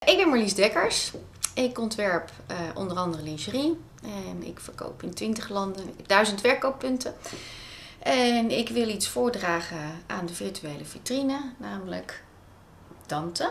Ik ben Marlies Dekkers. Ik ontwerp onder andere lingerie en ik verkoop in 20 landen. Ik heb 1000 verkooppunten. En ik wil iets voordragen aan de virtuele vitrine, namelijk Dante,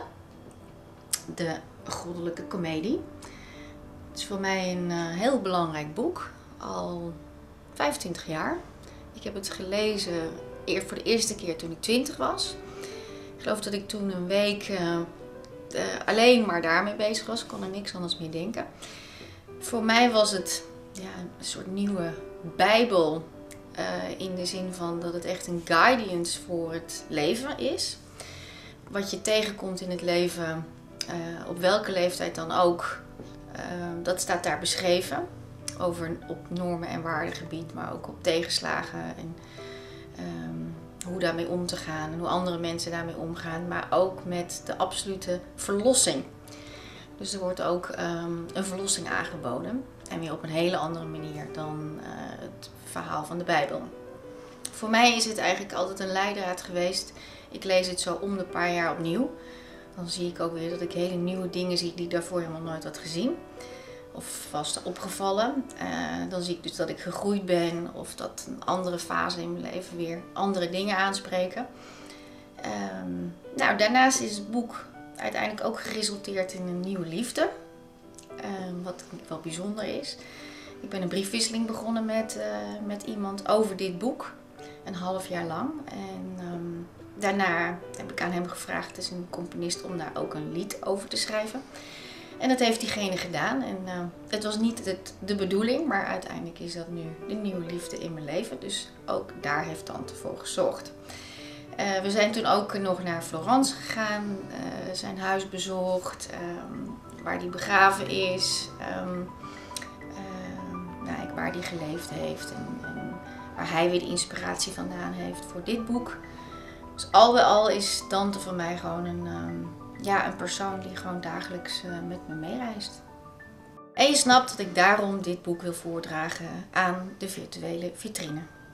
de goddelijke komedie. Het is voor mij een heel belangrijk boek, al 25 jaar. Ik heb het gelezen voor de eerste keer toen ik 20 was. Ik geloof dat ik toen een week alleen maar daarmee bezig was. Ik kon er niks anders meer denken. Voor mij was het een soort nieuwe bijbel. In de zin van dat het echt een guidance voor het leven is. Wat je tegenkomt in het leven, op welke leeftijd dan ook, dat staat daar beschreven. Op normen- en waardegebied, maar ook op tegenslagen en hoe daarmee om te gaan en hoe andere mensen daarmee omgaan. Maar ook met de absolute verlossing. Dus er wordt ook een verlossing aangeboden. En weer op een hele andere manier dan het verhaal van de Bijbel. Voor mij is het eigenlijk altijd een leidraad geweest. Ik lees het zo om de paar jaar opnieuw. Dan zie ik ook weer dat ik hele nieuwe dingen zie die ik daarvoor helemaal nooit had gezien. Of was opgevallen. Dan zie ik dus dat ik gegroeid ben. Of dat een andere fase in mijn leven weer andere dingen aanspreken. Daarnaast is het boek uiteindelijk ook geresulteerd in een nieuwe liefde. Wat wel bijzonder is. Ik ben een briefwisseling begonnen met iemand over dit boek. Een half jaar lang. En daarna heb ik aan hem gevraagd, het is een componist, om daar ook een lied over te schrijven. En dat heeft diegene gedaan. En het was niet de bedoeling, maar uiteindelijk is dat nu de nieuwe liefde in mijn leven. Dus ook daar heeft Dante voor gezorgd. We zijn toen ook nog naar Florence gegaan, zijn huis bezocht, waar hij begraven is, waar hij geleefd heeft en waar hij weer de inspiratie vandaan heeft voor dit boek. Dus al bij al is Dante voor mij gewoon een persoon die gewoon dagelijks met me meereist. En je snapt dat ik daarom dit boek wil voordragen aan de virtuele vitrine.